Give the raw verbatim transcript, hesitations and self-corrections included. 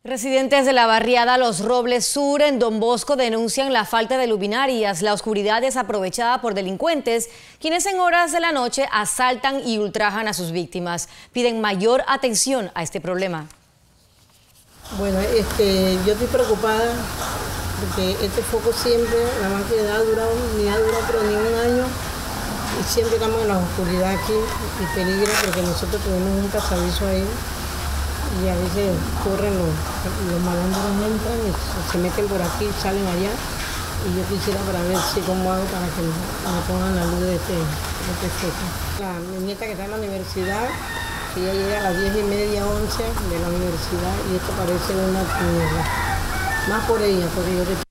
Residentes de la barriada Los Robles Sur en Don Bosco denuncian la falta de luminarias. La oscuridad es aprovechada por delincuentes, quienes en horas de la noche asaltan y ultrajan a sus víctimas. Piden mayor atención a este problema. Bueno, este, yo estoy preocupada porque este foco siempre, la más que ha durado, ni ha durado pero ni un año, y siempre estamos en la oscuridad aquí y peligro porque nosotros tenemos un pasadizo ahí. Y a veces corren los, los malandros, entran y se meten por aquí, salen allá. Y yo quisiera para ver si cómo hago para que me pongan la luz de este, de este foco. La, mi nieta que está en la universidad, que ella llega a las diez y media, once de la universidad, y esto parece una tiniebla. Más por ella, porque yo te